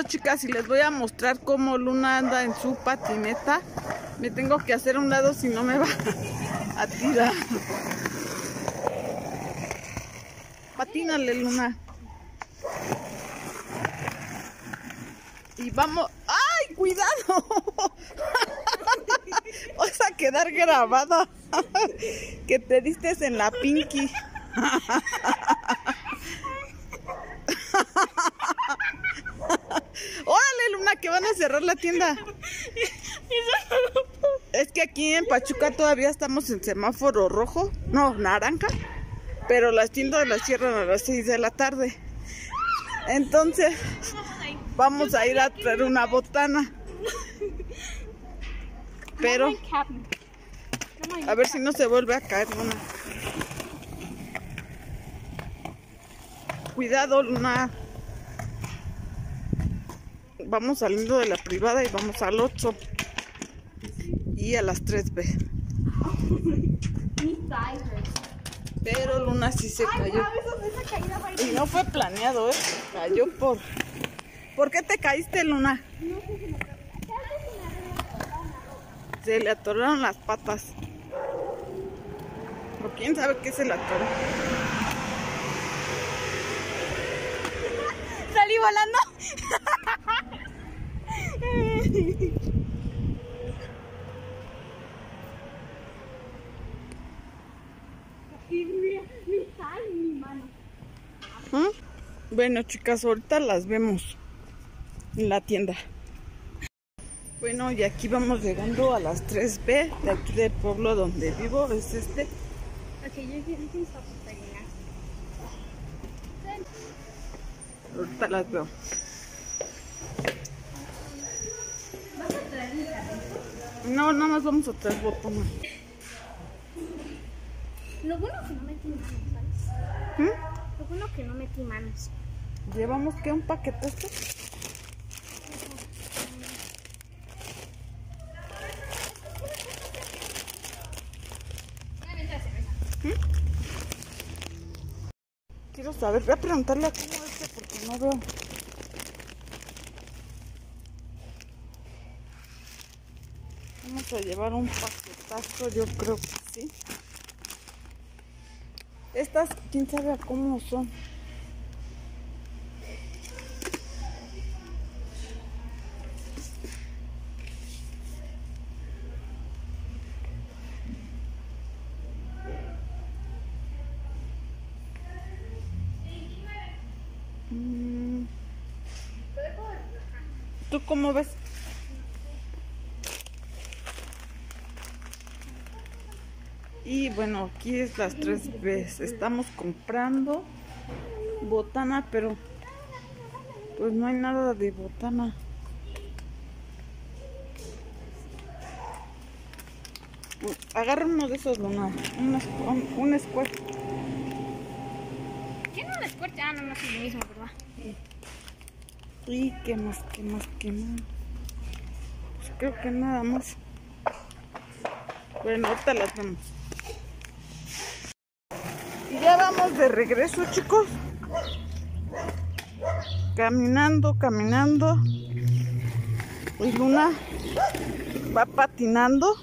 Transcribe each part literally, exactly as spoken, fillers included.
Bueno, chicas, y les voy a mostrar cómo Luna anda en su patineta. Me tengo que hacer a un lado si no me va a tirar. Patínale, Luna. Y vamos... ¡Ay, cuidado! Vas a quedar grabada. Que te diste en la pinky. ¡Órale, Luna, que van a cerrar la tienda! Es que aquí en Pachuca todavía estamos en semáforo rojo, no, naranja, pero las tiendas las cierran a las seis de la tarde. Entonces vamos a ir a traer una botana, pero a ver si no se vuelve a caer, Luna. Cuidado, Luna. Vamos saliendo de la privada y vamos al ocho y a las tres B. Pero Luna sí se cayó. Y no fue planeado, ¿eh? Cayó por... ¿Por qué te caíste, Luna? Se le atoraron las patas. ¿O quién sabe qué se le atoró? Salí volando. ¿Mm? Bueno, chicas, ahorita las vemos en la tienda. Bueno, y aquí vamos llegando a las tres B de aquí del pueblo donde vivo, es este. Ahorita las veo. No, nada más vamos a traer botana. Lo bueno que no metí manos, ¿sabes? ¿Mm? Lo bueno que no metí manos. ¿Llevamos qué? ¿Un paquetazo? ¿Mm? Quiero saber, voy a preguntarle a cómo es este porque no veo. Vamos a llevar un paquetazo, yo creo que sí. Estas, quién sabe a cómo son. Mm. ¿Tú cómo ves? Y bueno, aquí es las tres veces. Estamos comprando botana, pero pues no hay nada de botana. Agarra uno de esos, Luna. Un, un, un squirt. ¿Tiene un squirt? Ah, no, no es el mismo, ¿verdad? Y qué más, qué más, qué más. Pues creo que nada más. Bueno, ahorita las vemos. Y ya vamos de regreso, chicos. Caminando, caminando. Y Luna va patinando.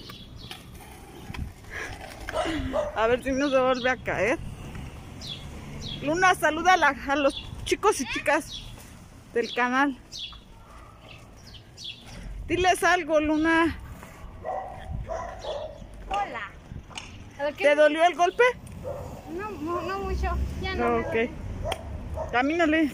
A ver si no se vuelve a caer. Luna, saluda a, la, a los chicos y chicas del canal. Diles algo, Luna. Hola. A ver, ¿qué ¿Te dolió el golpe? No, no, no mucho. Ya no. No, ok. Camínale.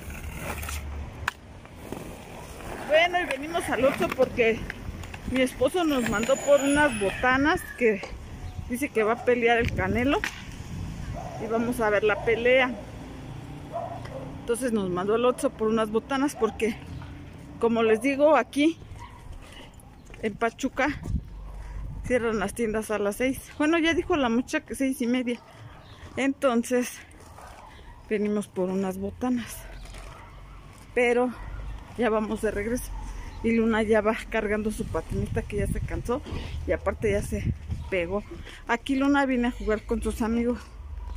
Bueno, y venimos al Oxxo porque mi esposo nos mandó por unas botanas que dice que va a pelear el Canelo. Y vamos a ver la pelea. Entonces nos mandó al Oxxo por unas botanas porque, como les digo, aquí en Pachuca cierran las tiendas a las seis. Bueno, ya dijo la muchacha que seis y media. Entonces venimos por unas botanas, pero ya vamos de regreso. Y Luna ya va cargando su patineta que ya se cansó y aparte ya se pegó. Aquí Luna viene a jugar con sus amigos.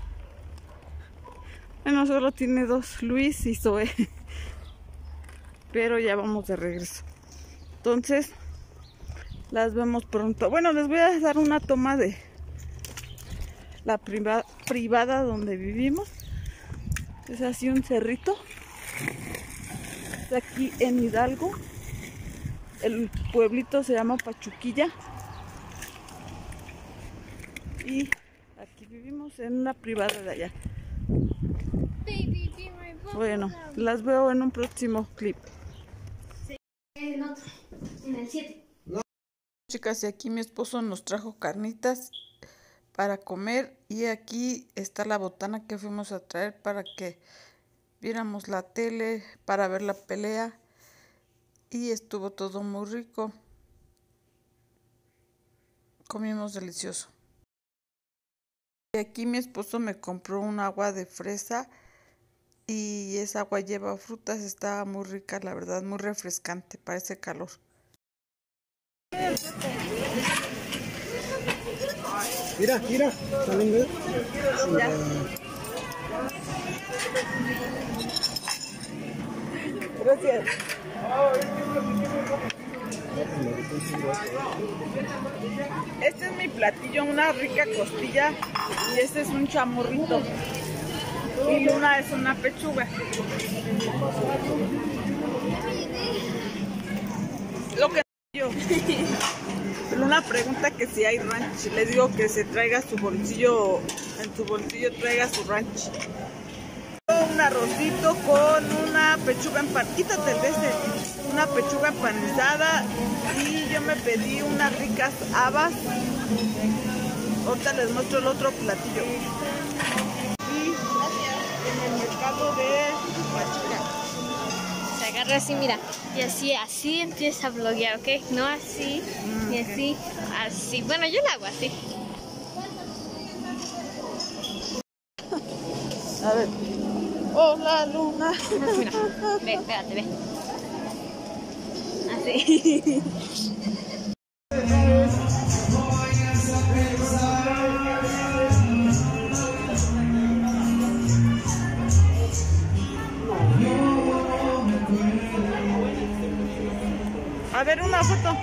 Bueno, solo tiene dos, Luis y Zoe. pero ya vamos de regreso. Entonces, las vemos pronto. Bueno, les voy a dar una toma de la priva privada donde vivimos. Es así un cerrito. Está aquí en Hidalgo. El pueblito se llama Pachuquilla. Y aquí vivimos en una privada de allá. Bueno, las veo en un próximo clip. En otro, en el siete. Chicas, y aquí mi esposo nos trajo carnitas para comer. Y aquí está la botana que fuimos a traer para que viéramos la tele, para ver la pelea. Y estuvo todo muy rico. Comimos delicioso. Y aquí mi esposo me compró un agua de fresa. Y esa agua lleva frutas, estaba muy rica, la verdad, muy refrescante para ese calor. Mira, mira, salen de... Ya. Gracias. Este es mi platillo, una rica costilla, y este es un chamorrito. Y Luna es una pechuga. Lo que yo. Luna pregunta que si hay ranch. Le digo que se traiga su bolsillo, en su bolsillo traiga su ranch. Un arrocito con una pechuga empanizada. Quítate el de este. Una pechuga empanizada. Y yo me pedí unas ricas habas. Ahorita les muestro el otro platillo. En el mercado de Pachuca. Se agarra así, mira, y así, así empieza a bloguear, ¿ok? No así, Mm, ni ok. así, así. Bueno, yo lo hago así. A ver. Hola, Luna. Mira, ve, espérate, ve. Así. A ver, una foto.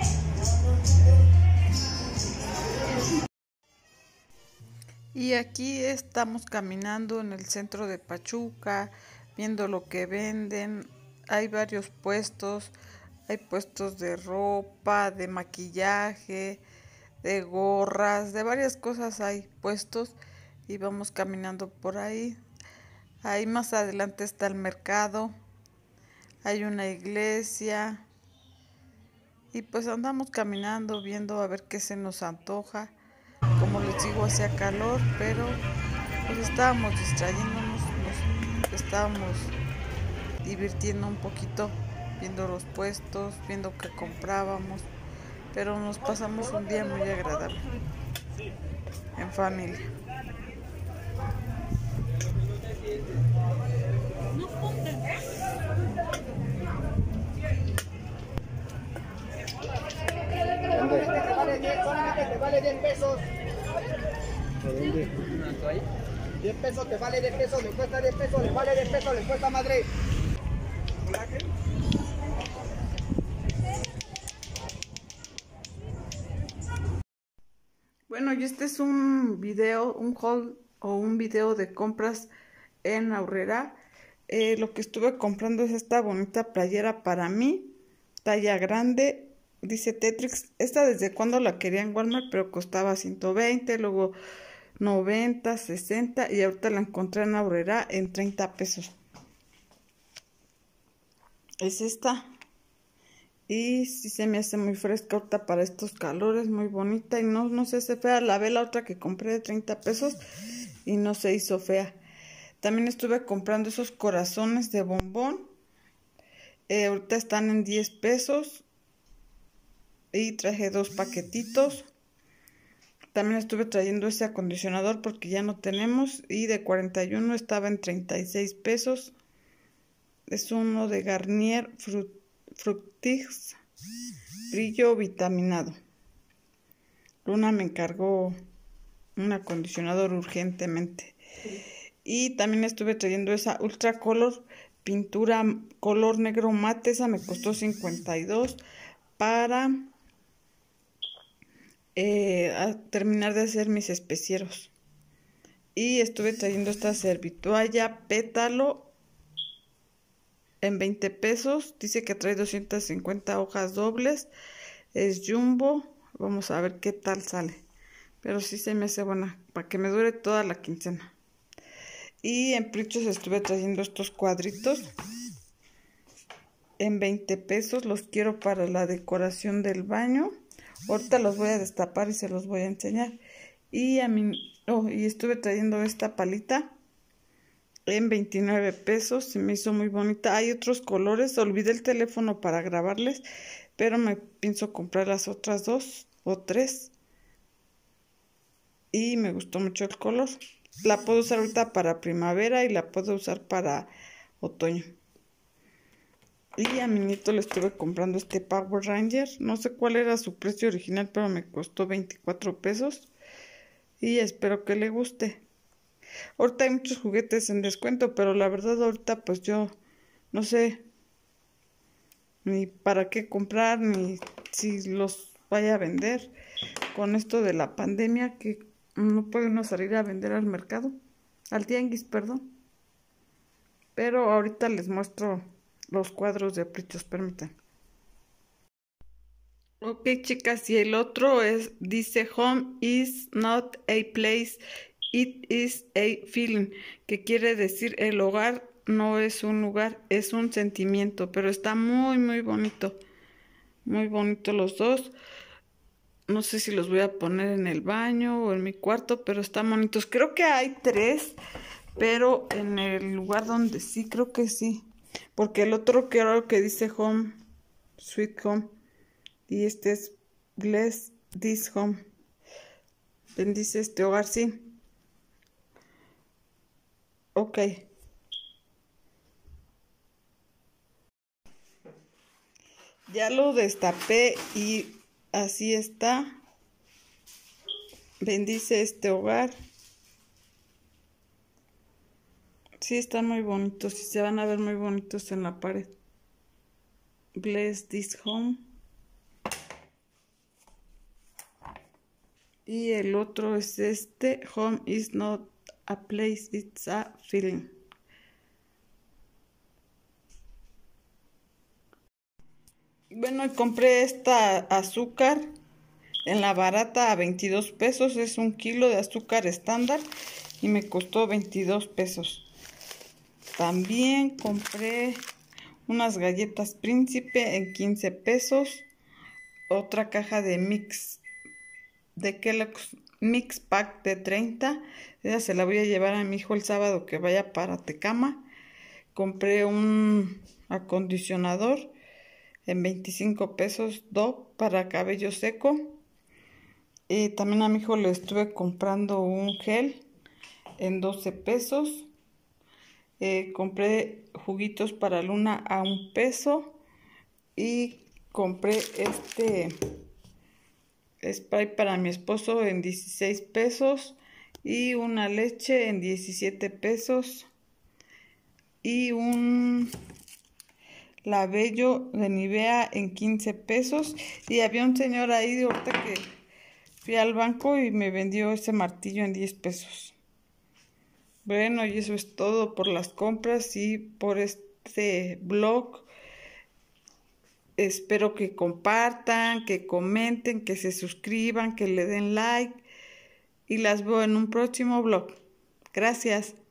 Y aquí estamos caminando en el centro de Pachuca, viendo lo que venden. Hay varios puestos, hay puestos de ropa, de maquillaje, de gorras, de varias cosas hay puestos y vamos caminando por ahí. Ahí más adelante está el mercado, hay una iglesia. Y pues andamos caminando, viendo a ver qué se nos antoja. Como les digo, hacía calor, pero pues estábamos distrayéndonos, nos estábamos divirtiendo un poquito, viendo los puestos, viendo qué comprábamos. Pero nos pasamos un día muy agradable, en familia. Te vale diez pesos. diez pesos, te vale diez pesos, le cuesta diez pesos, le vale diez pesos, le cuesta madre. Bueno, y este es un video, un haul o un video de compras en Aurrera. Eh, lo que estuve comprando es esta bonita playera para mí, talla grande. Dice Tetrix, esta desde cuando la quería en Walmart, pero costaba ciento veinte, luego noventa, sesenta y ahorita la encontré en Aurrera en treinta pesos. Es esta. Y sí se me hace muy fresca ahorita para estos calores, muy bonita y no, no se hace fea. La ve la otra que compré de treinta pesos y no se hizo fea. También estuve comprando esos corazones de bombón. Eh, ahorita están en diez pesos. Y traje dos paquetitos. También estuve trayendo ese acondicionador porque ya no tenemos. Y de cuarenta y uno estaba en treinta y seis pesos. Es uno de Garnier Frut Fructis Brillo Vitaminado. Luna me encargó un acondicionador urgentemente. Y también estuve trayendo esa Ultra Color pintura color negro mate, esa me costó cincuenta y dos para eh, a terminar de hacer mis especieros. Y estuve trayendo esta servitoalla pétalo en veinte pesos. Dice que trae doscientas cincuenta hojas dobles. Es jumbo. Vamos a ver qué tal sale. Pero sí se me hace buena, para que me dure toda la quincena. Y en Prichos estuve trayendo estos cuadritos en veinte pesos. Los quiero para la decoración del baño. Ahorita los voy a destapar y se los voy a enseñar. Y a mí, oh, y estuve trayendo esta palita en veintinueve pesos. Se me hizo muy bonita. Hay otros colores. Olvidé el teléfono para grabarles, pero me pienso comprar las otras dos o tres. Y me gustó mucho el color. La puedo usar ahorita para primavera y la puedo usar para otoño. Y a mi nieto le estuve comprando este Power Ranger. No sé cuál era su precio original, pero me costó veinticuatro pesos. Y espero que le guste. Ahorita hay muchos juguetes en descuento, pero la verdad ahorita pues yo no sé ni para qué comprar, ni si los vaya a vender. Con esto de la pandemia que no puede uno salir a vender al mercado, al tianguis, perdón. Pero ahorita les muestro los cuadros de Prichos, permítanme. Ok, chicas, y el otro es, dice, home is not a place, it is a feeling, que quiere decir el hogar no es un lugar, es un sentimiento, pero está muy, muy bonito, muy bonito los dos. No sé si los voy a poner en el baño o en mi cuarto, pero están bonitos. Creo que hay tres, pero en el lugar donde sí, creo que sí. Porque el otro creo que dice home, sweet home. Y este es bless this home. Bendice este hogar, sí. Ok. Ya lo destapé y así está. Bendice este hogar. Sí, están muy bonitos y se van a ver muy bonitos en la pared. Bless this home. Y el otro es este. Home is not a place, it's a feeling. Bueno, y compré esta azúcar en la barata a veintidós pesos. Es un kilo de azúcar estándar y me costó veintidós pesos. También compré unas galletas Príncipe en quince pesos. Otra caja de mix de Kellogg's Mix Pack de treinta. Esa se la voy a llevar a mi hijo el sábado que vaya para Tecama. Compré un acondicionador en veinticinco pesos Dove para cabello seco. Y también a mi hijo le estuve comprando un gel en doce pesos. Eh, compré juguitos para Luna a un peso. Y compré este spray para mi esposo en dieciséis pesos. Y una leche en diecisiete pesos. Y un labello de Nivea en quince pesos. Y había un señor ahí de ahorita que fui al banco y me vendió ese martillo en diez pesos. Bueno, y eso es todo por las compras y por este vlog. Espero que compartan, que comenten, que se suscriban, que le den like. Y las veo en un próximo vlog. Gracias.